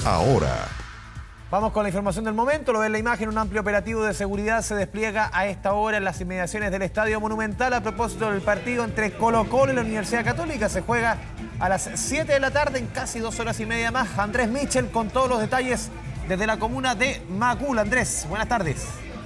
ahora. Vamos con la información del momento. Lo ven en la imagen, un amplio operativo de seguridad se despliega a esta hora en las inmediaciones del Estadio Monumental a propósito del partido entre Colo-Colo y la Universidad Católica. Se juega a las 7 de la tarde en casi 2 horas y media más. Andrés Michel con todos los detalles desde la comuna de Macul. Andrés, buenas tardes.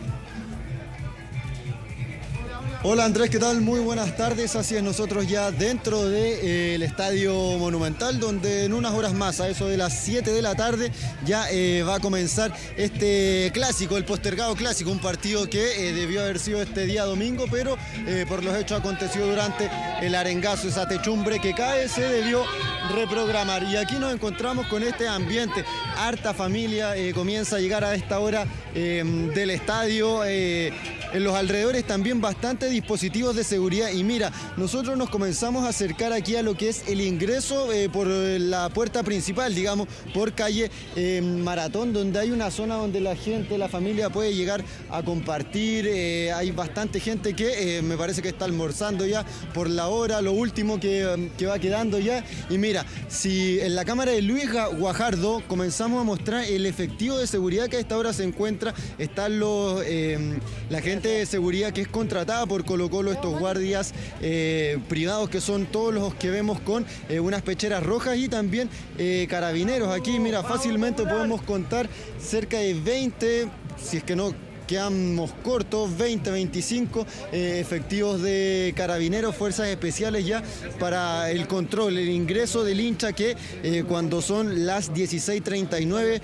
Hola Andrés, ¿qué tal? Muy buenas tardes. Así es, nosotros ya dentro del Estadio Monumental, donde en unas horas más, a eso de las 7 de la tarde, ya va a comenzar este clásico, el postergado clásico, un partido que debió haber sido este día domingo, pero por los hechos acontecidos durante el arengazo, esa techumbre que cae, se debió reprogramar. Y aquí nos encontramos con este ambiente, harta familia comienza a llegar a esta hora del estadio, en los alrededores también bastante dispositivos de seguridad. Y mira, nosotros nos comenzamos a acercar aquí a lo que es el ingreso por la puerta principal, digamos, por calle Maratón, donde hay una zona donde la gente, la familia puede llegar a compartir. Hay bastante gente que me parece que está almorzando ya por la hora, lo último que va quedando ya. Y mira, si en la cámara de Luis Guajardo comenzamos a mostrar el efectivo de seguridad que a esta hora se encuentra, están la gente de seguridad que es contratada por Colo-Colo, estos guardias privados que son todos los que vemos con unas pecheras rojas, y también carabineros. Aquí mira, fácilmente podemos contar cerca de 20, si es que no quedamos cortos, 20, 25 efectivos de carabineros, fuerzas especiales ya para el control, el ingreso del hincha que cuando son las 16:39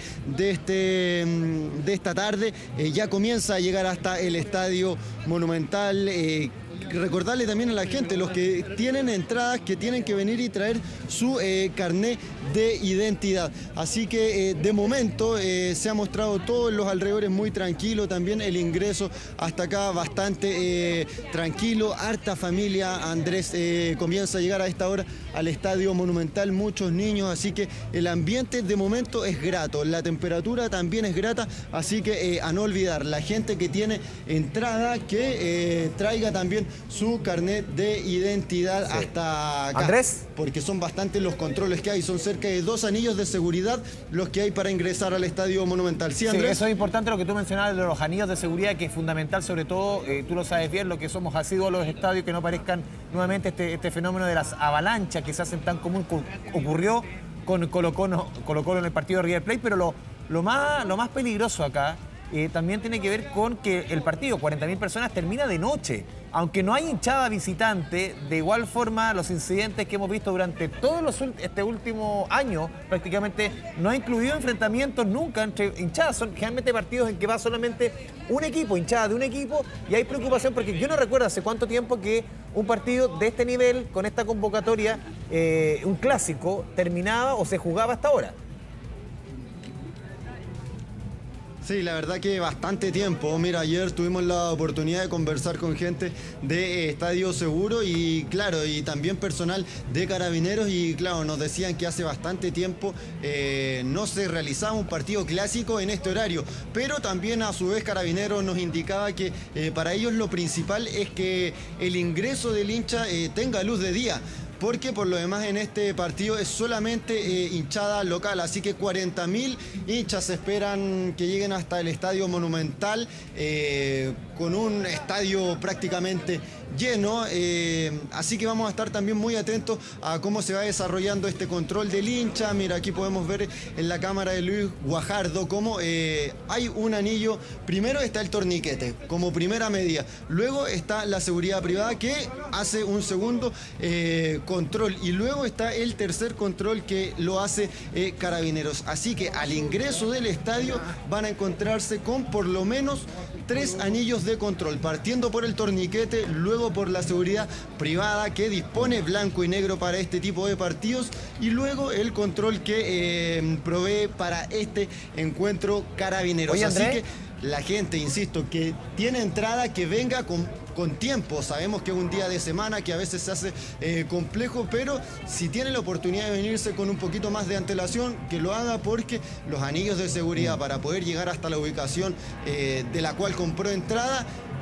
de esta tarde ya comienza a llegar hasta el Estadio Monumental. Recordarle también a la gente, los que tienen entradas, que tienen que venir y traer su carnet de identidad. Así que de momento se ha mostrado todo en los alrededores muy tranquilo, también el ingreso hasta acá bastante tranquilo, harta familia. Andrés comienza a llegar a esta hora al Estadio Monumental, muchos niños, así que el ambiente de momento es grato, la temperatura también es grata, así que a no olvidar, la gente que tiene entrada que traiga también su carnet de identidad hasta acá. Andrés, porque son bastantes los controles que hay, son cerca de 2 anillos de seguridad los que hay para ingresar al Estadio Monumental. ¿Sí, Andrés? Sí, eso es importante lo que tú mencionabas de los anillos de seguridad, que es fundamental, sobre todo, tú lo sabes bien, lo que somos asiduos a los estadios, que no aparezcan nuevamente este fenómeno de las avalanchas que se hacen tan común. Ocurrió con Colo-Colo en el partido de River Plate, pero lo más peligroso acá también tiene que ver con que el partido, 40.000 personas, termina de noche. Aunque no hay hinchada visitante, de igual forma los incidentes que hemos visto durante todo este último año, prácticamente no ha incluido enfrentamientos nunca entre hinchadas. Son generalmente partidos en que va solamente un equipo, hinchada de un equipo, y hay preocupación porque yo no recuerdo hace cuánto tiempo que un partido de este nivel, con esta convocatoria, un clásico, terminaba o se jugaba hasta ahora. Sí, la verdad que bastante tiempo. Mira, ayer tuvimos la oportunidad de conversar con gente de Estadio Seguro y claro, y también personal de Carabineros, y claro, nos decían que hace bastante tiempo no se realizaba un partido clásico en este horario, pero también a su vez Carabineros nos indicaba que para ellos lo principal es que el ingreso del hincha tenga luz de día, porque por lo demás en este partido es solamente hinchada local, así que 40.000 hinchas se esperan que lleguen hasta el Estadio Monumental, con un estadio prácticamente lleno, así que vamos a estar también muy atentos a cómo se va desarrollando este control del hincha. Mira, aquí podemos ver en la cámara de Luis Guajardo cómo hay un anillo. Primero está el torniquete como primera medida, luego está la seguridad privada que hace un segundo control, y luego está el tercer control que lo hace Carabineros. Así que al ingreso del estadio van a encontrarse con por lo menos 3 anillos de control, partiendo por el torniquete, luego por la seguridad privada que dispone blanco y negro para este tipo de partidos, y luego el control que provee para este encuentro Carabineros. Oye, así Andrés, que la gente, insisto, que tiene entrada, que venga con tiempo. Sabemos que es un día de semana que a veces se hace complejo, pero si tiene la oportunidad de venirse con un poquito más de antelación, que lo haga, porque los anillos de seguridad para poder llegar hasta la ubicación de la cual compró entrada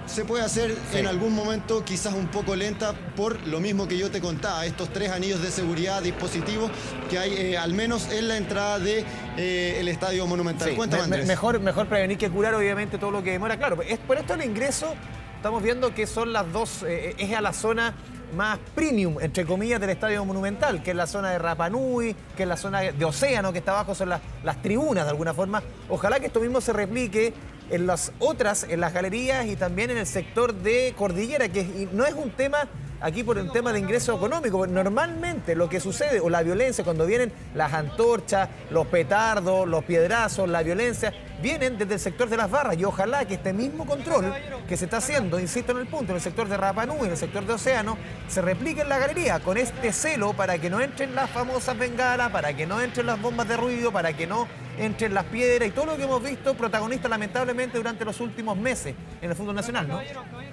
se puede hacer Sí. en algún momento quizás un poco lenta por lo mismo que yo te contaba, estos 3 anillos de seguridad, dispositivos que hay al menos en la entrada de el Estadio Monumental. Sí, Cuéntame, Andrés. mejor prevenir que curar, obviamente, todo lo que demora. Claro, por esto el ingreso, estamos viendo que son las dos, es a la zona más premium, entre comillas, del Estadio Monumental, que es la zona de Rapa Nui, que es la zona de Océano, que está abajo, son las tribunas de alguna forma. Ojalá que esto mismo se replique en las otras, en las galerías y también en el sector de Cordillera, y no es un tema aquí por el tema de ingreso económico. Normalmente lo que sucede, o la violencia, cuando vienen las antorchas, los petardos, los piedrazos, la violencia, vienen desde el sector de las barras, y ojalá que este mismo control que se está haciendo, insisto en el punto, en el sector de Rapa Nui, en el sector de Océano, se replique en la galería con este celo para que no entren las famosas bengalas, para que no entren las bombas de ruido, para que no entren las piedras y todo lo que hemos visto protagonistas lamentablemente durante los últimos meses en el fútbol nacional, ¿no?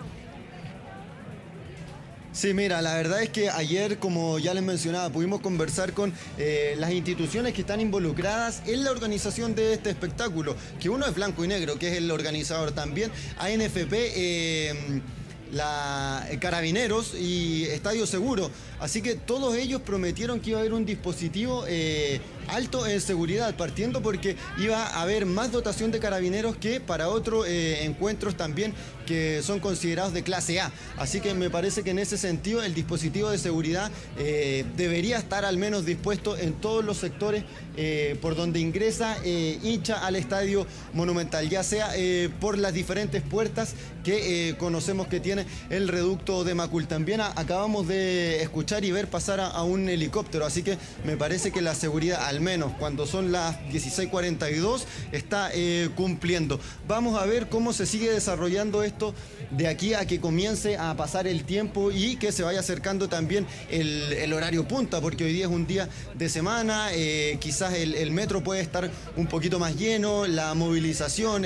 Sí, mira, la verdad es que ayer, como ya les mencionaba, pudimos conversar con las instituciones que están involucradas en la organización de este espectáculo, que uno es Blanco y Negro, que es el organizador también, ANFP, Carabineros y Estadio Seguro. Así que todos ellos prometieron que iba a haber un dispositivo alto en seguridad, partiendo porque iba a haber más dotación de carabineros que para otros encuentros también que son considerados de clase A. Así que me parece que en ese sentido el dispositivo de seguridad debería estar al menos dispuesto en todos los sectores por donde ingresa hincha al Estadio Monumental, ya sea por las diferentes puertas que conocemos que tiene el reducto de Macul. También acabamos de escuchar y ver pasar a un helicóptero, así que me parece que la seguridad, al menos cuando son las 16:42, está cumpliendo. Vamos a ver cómo se sigue desarrollando esto de aquí a que comience a pasar el tiempo y que se vaya acercando también el horario punta, porque hoy día es un día de semana, quizás el metro puede estar un poquito más lleno, la movilización,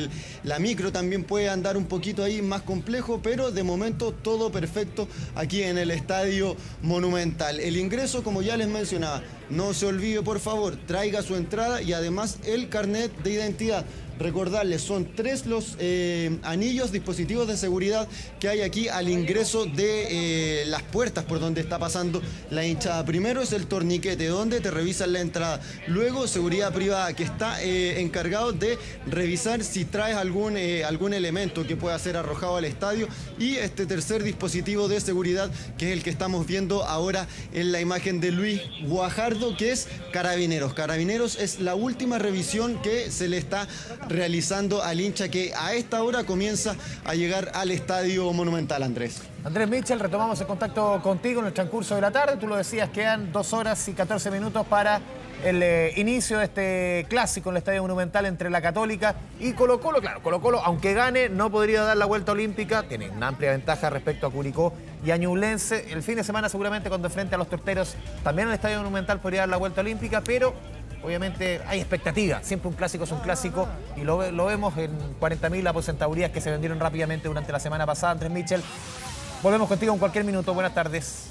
la micro también puede andar un poquito ahí más complejo, pero de momento todo perfecto aquí en el Estadio Monumental. El ingreso, como ya les mencionaba, no se olvide, por favor, traiga su entrada y además el carnet de identidad. Recordarles, son 3 los anillos, dispositivos de seguridad que hay aquí al ingreso de las puertas por donde está pasando la hinchada. Primero es el torniquete, donde te revisan la entrada. Luego, seguridad privada, que está encargado de revisar si traes algún elemento que pueda ser arrojado al estadio. Y este tercer dispositivo de seguridad, que es el que estamos viendo ahora en la imagen de Luis Guajardo, que es Carabineros. Carabineros es la última revisión que se le está realizando al hincha que a esta hora comienza a llegar al Estadio Monumental, Andrés. Andrés Mitchell, retomamos el contacto contigo en el transcurso de la tarde. Tú lo decías, quedan 2 horas y 14 minutos para el inicio de este clásico en el Estadio Monumental entre la Católica y Colo-Colo. Claro, Colo-Colo, aunque gane, no podría dar la vuelta olímpica. Tiene una amplia ventaja respecto a Curicó y a Ñublense. El fin de semana, seguramente, cuando enfrente a los Torteros, también el Estadio Monumental podría dar la vuelta olímpica, pero obviamente hay expectativa. Siempre un clásico es un clásico y lo vemos en 40.000 aposentadorías que se vendieron rápidamente durante la semana pasada. Andrés Mitchell, volvemos contigo en cualquier minuto. Buenas tardes.